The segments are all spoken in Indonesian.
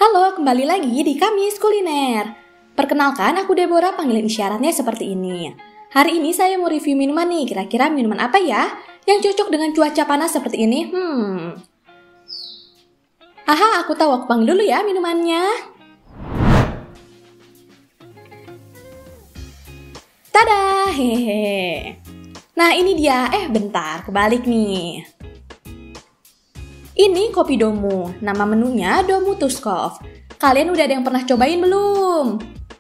Halo, kembali lagi di Kamis Kuliner. Perkenalkan, aku Deborah, panggilan isyaratnya seperti ini. Hari ini saya mau review minuman nih, kira-kira minuman apa ya yang cocok dengan cuaca panas seperti ini? Aha, aku tahu, aku panggil dulu ya minumannya. Tada, hehehe. Nah ini dia, bentar, kebalik nih. Ini kopi Domu, nama menunya Domu Tuskov. Kalian udah ada yang pernah cobain belum?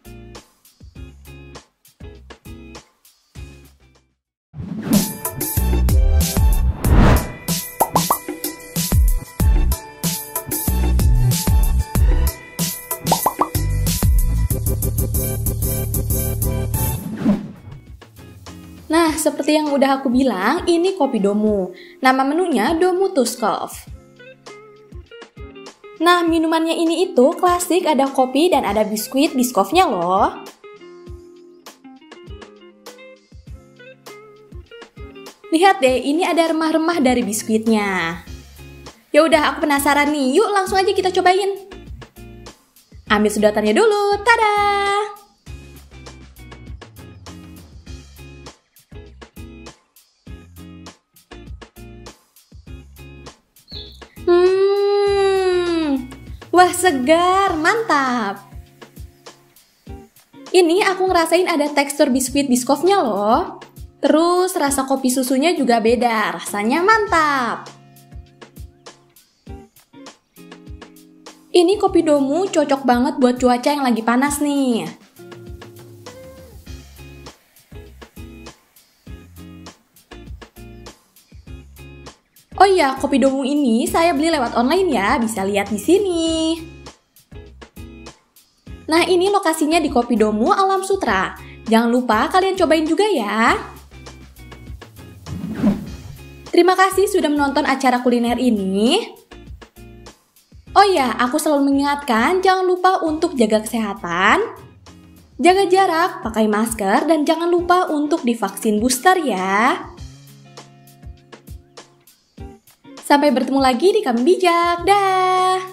Nah, seperti yang udah aku bilang, ini kopi Domu. Nama menunya Domu Tuskov. Nah, minumannya ini itu klasik, ada kopi dan ada biskuit Biskovnya loh. Lihat deh, ini ada remah-remah dari biskuitnya. Ya udah, aku penasaran nih. Yuk, langsung aja kita cobain. Ambil sedotannya dulu. Tada! Wah, segar, mantap. Ini aku ngerasain ada tekstur biskuit Biskovnya loh. Terus rasa kopi susunya juga beda, rasanya mantap. Ini kopi Domu cocok banget buat cuaca yang lagi panas nih. Oh iya, kopi Domu ini saya beli lewat online ya, bisa lihat di sini. Nah, ini lokasinya di Kopi Domu Alam Sutra. Jangan lupa kalian cobain juga ya. Terima kasih sudah menonton acara kuliner ini. Oh iya, aku selalu mengingatkan jangan lupa untuk jaga kesehatan, jaga jarak, pakai masker, dan jangan lupa untuk divaksin booster ya. Sampai bertemu lagi di Kami Bijak. Dah!